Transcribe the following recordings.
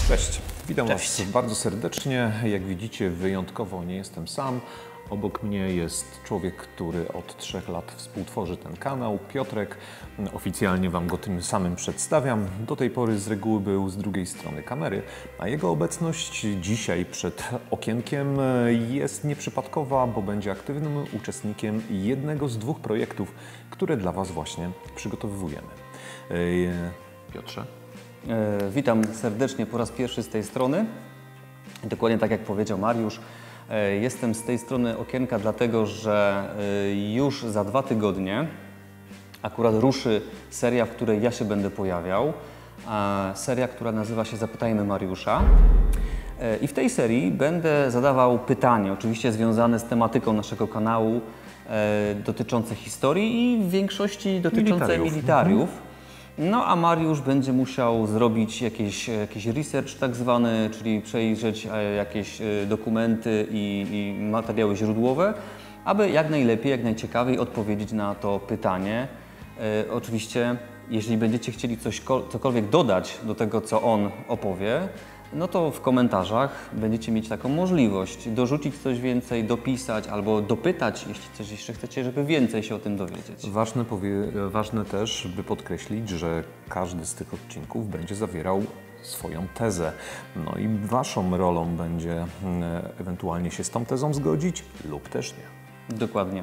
Cześć, witam Cześć. Was bardzo serdecznie. Jak widzicie, wyjątkowo nie jestem sam. Obok mnie jest człowiek, który od 3 lat współtworzy ten kanał, Piotrek. Oficjalnie Wam go tym samym przedstawiam. Do tej pory z reguły był z drugiej strony kamery, a jego obecność dzisiaj przed okienkiem jest nieprzypadkowa, bo będzie aktywnym uczestnikiem jednego z 2 projektów, które dla Was właśnie przygotowujemy. Piotrze? Witam serdecznie po raz pierwszy z tej strony. Dokładnie tak jak powiedział Mariusz, jestem z tej strony okienka, dlatego że już za 2 tygodnie akurat ruszy seria, w której ja się będę pojawiał. Seria, która nazywa się Zapytajmy Mariusza. I w tej serii będę zadawał pytania, oczywiście związane z tematyką naszego kanału, dotyczące historii i w większości dotyczące militariów. No a Mariusz będzie musiał zrobić jakiś research tak zwany, czyli przejrzeć jakieś dokumenty i materiały źródłowe, aby jak najlepiej, jak najciekawiej odpowiedzieć na to pytanie. Oczywiście, jeśli będziecie chcieli cokolwiek dodać do tego, co on opowie, no to w komentarzach będziecie mieć taką możliwość dorzucić coś więcej, dopisać albo dopytać, jeśli coś jeszcze chcecie, żeby więcej się o tym dowiedzieć. Ważne też, by podkreślić, że każdy z tych odcinków będzie zawierał swoją tezę. No i Waszą rolą będzie ewentualnie się z tą tezą zgodzić lub też nie. Dokładnie.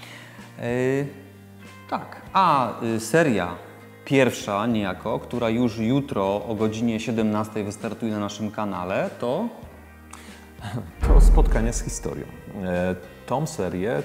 Tak. A seria pierwsza niejako, która już jutro o godzinie 17 wystartuje na naszym kanale, to spotkania z historią. Tą serię,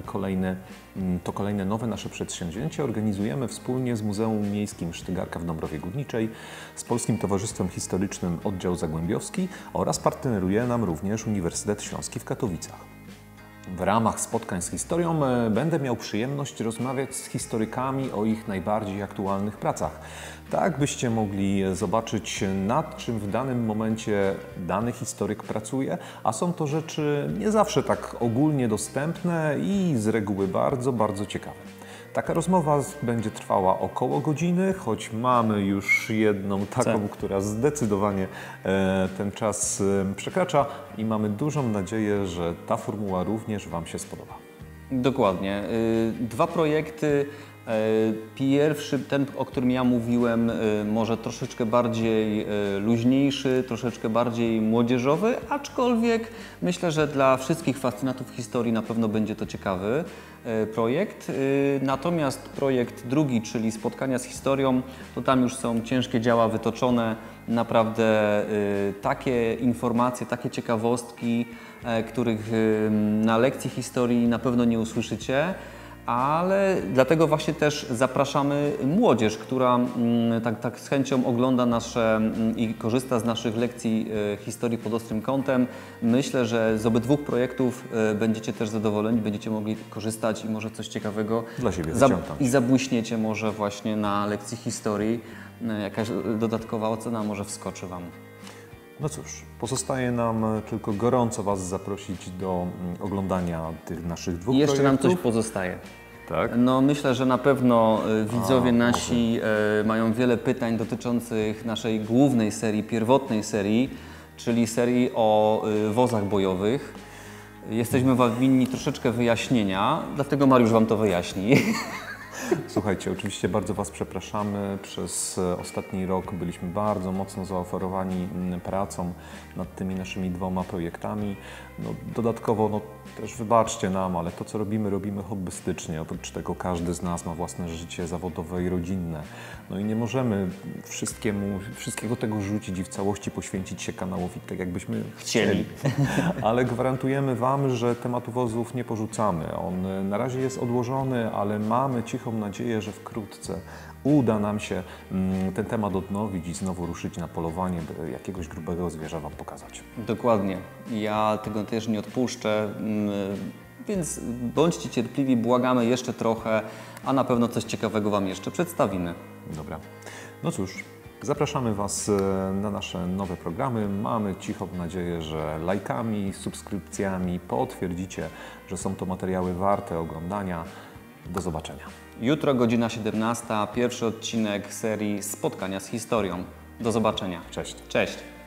to kolejne nowe nasze przedsięwzięcie organizujemy wspólnie z Muzeum Miejskim Sztygarka w Dąbrowie Górniczej, z Polskim Towarzystwem Historycznym Oddział Zagłębiowski oraz partneruje nam również Uniwersytet Śląski w Katowicach. W ramach spotkań z historią będę miał przyjemność rozmawiać z historykami o ich najbardziej aktualnych pracach. Tak byście mogli zobaczyć, nad czym w danym momencie dany historyk pracuje, a są to rzeczy nie zawsze tak ogólnie dostępne i z reguły bardzo, bardzo ciekawe. Taka rozmowa będzie trwała około godziny, choć mamy już jedną taką, która zdecydowanie ten czas przekracza i mamy dużą nadzieję, że ta formuła również Wam się spodoba. Dokładnie. 2 projekty. Pierwszy, ten, o którym ja mówiłem, może troszeczkę bardziej luźniejszy, troszeczkę bardziej młodzieżowy, aczkolwiek myślę, że dla wszystkich fascynatów historii na pewno będzie to ciekawy projekt. Natomiast projekt drugi, czyli spotkania z historią, to tam już są ciężkie działa wytoczone, naprawdę takie informacje, takie ciekawostki, których na lekcji historii na pewno nie usłyszycie. Ale dlatego właśnie też zapraszamy młodzież, która tak z chęcią ogląda nasze i korzysta z naszych lekcji historii pod ostrym kątem. Myślę, że z obydwu projektów będziecie też zadowoleni, będziecie mogli korzystać i może coś ciekawego dla siebie wyciągnąć. I zabłyśniecie może właśnie na lekcji historii. Jakaś dodatkowa ocena może wskoczy Wam. No cóż, pozostaje nam tylko gorąco Was zaprosić do oglądania tych naszych 2 projektów. Jeszcze nam coś pozostaje. Tak? No myślę, że na pewno widzowie nasi mają wiele pytań dotyczących naszej głównej serii, pierwotnej serii, czyli serii o wozach bojowych. Jesteśmy Wam winni troszeczkę wyjaśnienia, dlatego Mariusz Wam to wyjaśni. Słuchajcie, oczywiście bardzo Was przepraszamy. Przez ostatni rok byliśmy bardzo mocno zaoferowani pracą nad tymi naszymi 2 projektami. No, dodatkowo też wybaczcie nam, ale to co robimy hobbystycznie. Oprócz tego każdy z nas ma własne życie zawodowe i rodzinne. No i nie możemy wszystkiego tego rzucić i w całości poświęcić się kanałowi tak jakbyśmy chcieli. Ale gwarantujemy Wam, że tematu wozów nie porzucamy. On na razie jest odłożony, ale mamy cichą nadzieję, że wkrótce uda nam się ten temat odnowić i znowu ruszyć na polowanie, by jakiegoś grubego zwierza Wam pokazać. Dokładnie. Ja tego też nie odpuszczę, więc bądźcie cierpliwi, błagamy jeszcze trochę, a na pewno coś ciekawego Wam jeszcze przedstawimy. Dobra. No cóż, zapraszamy Was na nasze nowe programy. Mamy cichą nadzieję, że lajkami, subskrypcjami potwierdzicie, że są to materiały warte oglądania. Do zobaczenia. Jutro godzina 17, pierwszy odcinek serii Spotkania z historią. Do zobaczenia. Cześć. Cześć.